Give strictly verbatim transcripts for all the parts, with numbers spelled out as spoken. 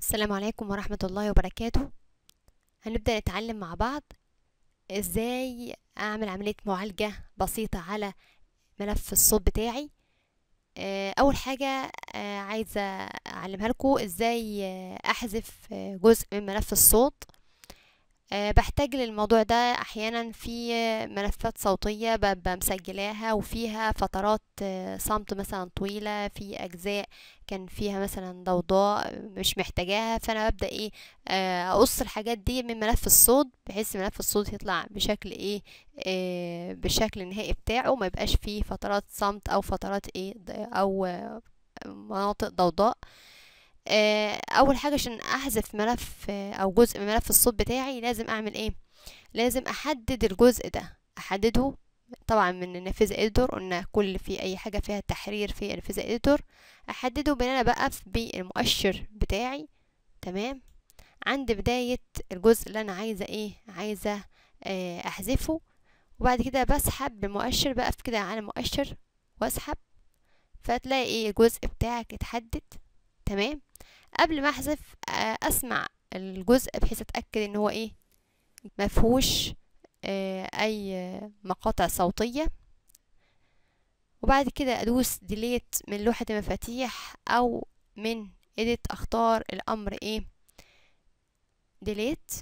السلام عليكم ورحمة الله وبركاته. هنبدأ نتعلم مع بعض ازاي اعمل عملية معالجة بسيطة على ملف الصوت بتاعي. آه، اول حاجة آه، عايزة اعلمها لكم ازاي آه، احذف آه، جزء من ملف الصوت. أه بحتاج للموضوع ده احيانا في ملفات صوتية ببقى مسجلاها وفيها فترات أه صمت مثلا طويلة، في اجزاء كان فيها مثلا ضوضاء مش محتاجاها، فانا ببدأ ايه أه اقص الحاجات دي من ملف الصوت بحيث ملف الصوت يطلع بشكل ايه أه بالشكل النهائي بتاعه، ما يبقاش فيه فترات صمت او فترات ايه او أه مناطق ضوضاء. اول حاجه عشان احذف ملف او جزء من ملف الصوت بتاعي لازم اعمل ايه؟ لازم احدد الجزء ده، احدده طبعا من النافذه اديتور. قلنا كل في اي حاجه فيها تحرير في النافذه اديتور احدده بان انا بقف بالمؤشر بتاعي. تمام، عند بدايه الجزء اللي انا عايزه ايه عايزه اه احذفه، وبعد كده بسحب بالمؤشر، بقف كده على المؤشر واسحب، فتلاقي ايه الجزء بتاعك اتحدد. تمام، قبل ما احذف اسمع الجزء بحيث اتاكد ان هو ايه مفهوش اي مقاطع صوتيه، وبعد كده ادوس ديليت من لوحه المفاتيح او من اديت اختار الامر ايه ديليت.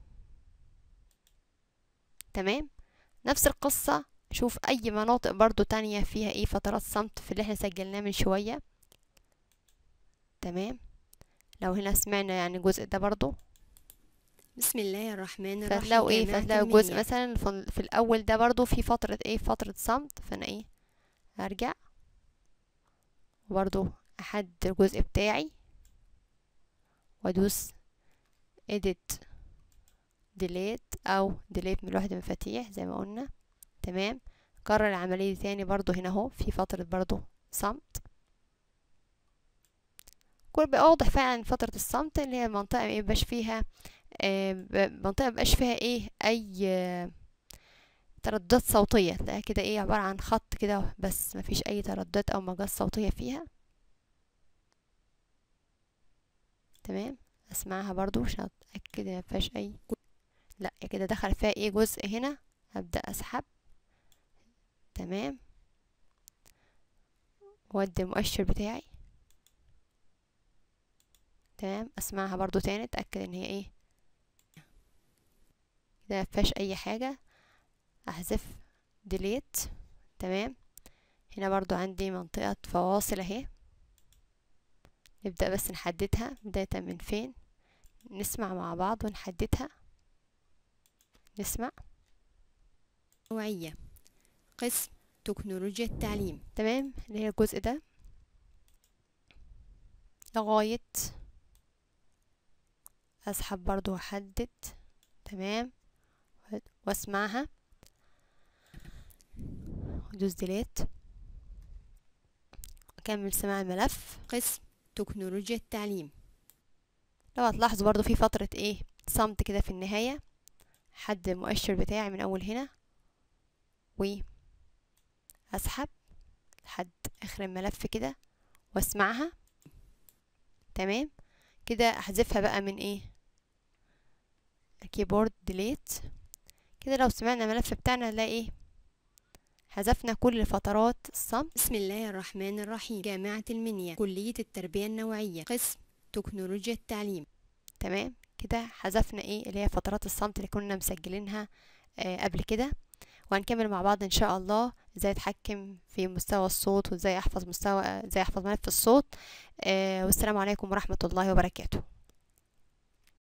تمام، نفس القصه شوف اي مناطق برضو تانية فيها ايه فترات صمت في اللي احنا سجلناه من شويه. تمام، لو هنا سمعنا يعني الجزء ده برضو بسم الله الرحمن الرحيم. فتلاقوا ايه فتلاقوا جزء مثلا في الاول ده برضو في فترة ايه فترة صمت، فانا ايه هرجع وبرضو احدد الجزء بتاعي وادوس edit delete او delete من لوحة المفاتيح زي ما قلنا. تمام، كرر العملية دي تاني برضو هنا اهو في فترة برضو صمت. كل بقى واضح فعلا فترة الصمت اللي هي المنطقة ميبقاش فيها آه منطقة ميبقاش فيها ايه اي آه ترددات صوتية، تلاقيها كده ايه عبارة عن خط كده بس مفيش اي ترددات او موجات صوتية فيها. تمام، اسمعها برضو عشان اتأكد مفيهاش اي لا كده دخل فيها ايه جزء هنا، هبدأ اسحب. تمام، وادي المؤشر بتاعي. تمام، اسمعها برضو تاني اتأكد ان هي ايه كده مفيهاش اي حاجة، احذف ديليت. تمام، هنا برضو عندي منطقة فواصل اهي، نبدأ بس نحددها بداية من فين. نسمع مع بعض ونحددها. نسمع نوعية قسم تكنولوجيا التعليم. تمام، اللي هي الجزء ده لغاية اسحب برضو واحدد. تمام، واسمعها ودوس ديليت اكمل سماع الملف. قسم تكنولوجيا التعليم. لو هتلاحظوا برضو في فترة ايه صمت كده في النهاية، حد المؤشر بتاعي من اول هنا واسحب لحد اخر الملف كده واسمعها. تمام، كده احذفها بقى من ايه الكيبورد ديليت. كده لو سمعنا الملف بتاعنا نلاقي ايه حذفنا كل فترات الصمت. بسم الله الرحمن الرحيم. جامعة المنيا، كلية التربية النوعية، قسم تكنولوجيا التعليم. تمام، كده حذفنا ايه اللي هي فترات الصمت اللي كنا مسجلينها آه قبل كده. وهنكمل مع بعض ان شاء الله ازاي اتحكم في مستوى الصوت وازاي احفظ مستوى ازاي احفظ ملف الصوت. آه والسلام عليكم ورحمة الله وبركاته.